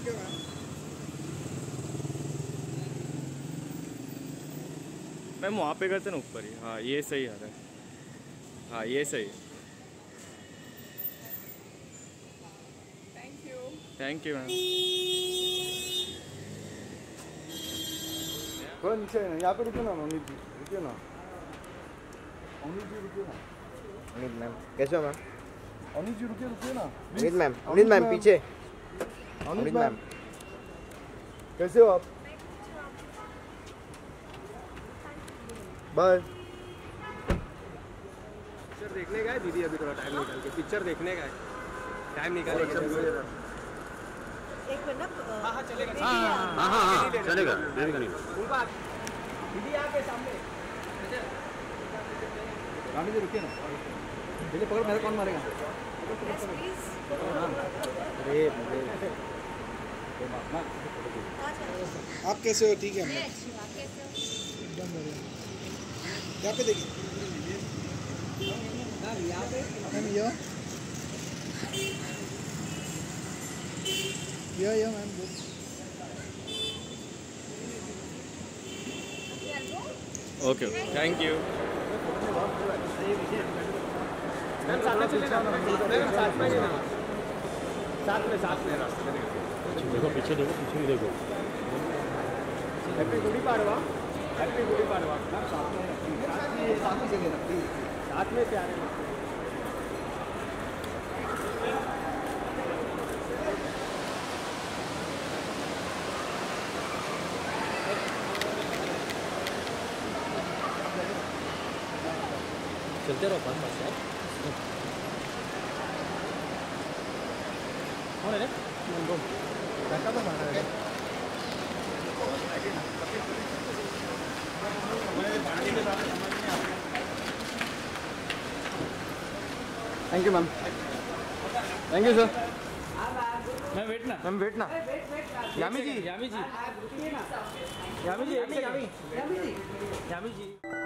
Ma'am वहाँ पे करते ना ऊपर ही। हाँ ये सही आ रहा है। हाँ ये सही। Thank you ma'am. थोड़ा नीचे है ना, यहाँ पे रुकिए ना अमित जी, रुकिए ना अमित जी, रुकिए ना। अमित मैम कैसे हो मैम? अमित जी रुकिए ना। अमित मैम पीछे। अमित मैम कैसे हो आप? बाय। पिक्चर देखने गए दीदी अभी थोड़ा टाइम निकाल के, पिक्चर देखने गए, टाइम निकालेंगे। एक मिनट। हाँ चलेगा। हाँ चलेगा। दीदी आके सामने। रानी जी रुकिए ना, पहले पकड़, मेरा कौन मारेगा? आप कैसे हो? ठीक है एकदम बढ़िया। यहाँ पे देखिए मैम, या ma'am okay thank you. Ma'am साथ में चले ना, मैम साथ में ना, साथ में रास्ते में देखो पीछे देखो, पीछे भी देखो। Happy Gudi Padwa, happy Gudi Padwa. साथ में चलिए ना, साथ में प्यारे। चलते रहो पास पास यार। कौन है रे? धक्का तो मारा है। Thank you ma'am. Thank you sir. Ma'am wait ना, मैम वेट ना। यामी जी, यामी जी, यामी जी, यामी जी।